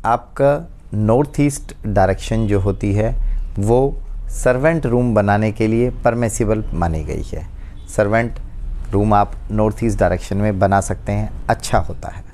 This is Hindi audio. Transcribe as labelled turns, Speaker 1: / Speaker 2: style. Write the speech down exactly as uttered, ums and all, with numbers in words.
Speaker 1: आपका नॉर्थ ईस्ट डायरेक्शन जो होती है वो सर्वेंट रूम बनाने के लिए परमिसिबल मानी गई है। सर्वेंट रूम आप नॉर्थ ईस्ट डायरेक्शन में बना सकते हैं, अच्छा होता है।